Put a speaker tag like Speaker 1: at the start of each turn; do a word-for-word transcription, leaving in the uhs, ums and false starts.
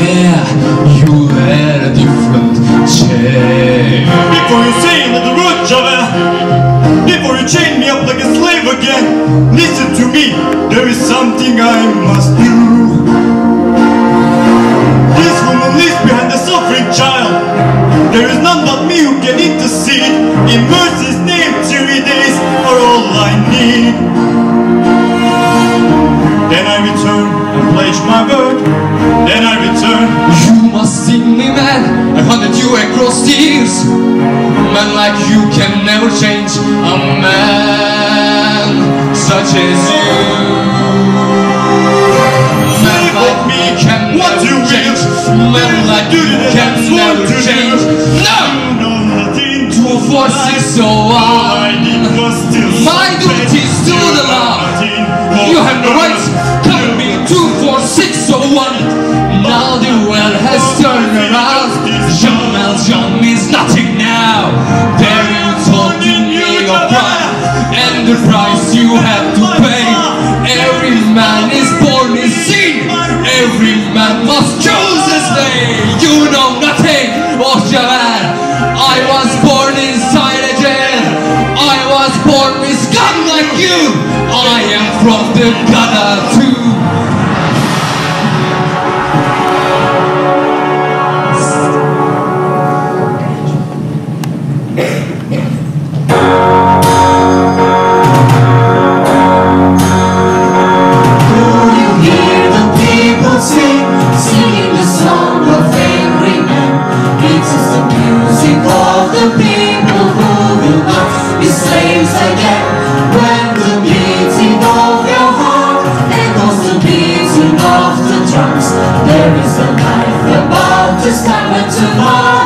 Speaker 1: yeah, you had a different change.
Speaker 2: Before you sail on the road, Javert, before you chain me up like a slave again, listen to me, there is something I must do. This woman lives behind the suffering child. There is none but me who can intercede. In mercy's name, three days are all I need. Then I return and pledge my word. Then I return.
Speaker 1: You must see me, man. I hunted you across the years. Man like you can never change. A man such as you. Man like me can never change. Man like you can never change. No! Two, four, six, so on. My duty is to the law. You have no rights. Come me two, four, six, so one. Now the world has turned around. Young Valjean means nothing now. There you told me your pride and the price you have to pay. Every man is born in sin. Every man must choose his day. You know nothing, oh Javert. I was born inside a jail. I was born with gun like you. I am from the gutter too.
Speaker 3: There is a life about to start tomorrow.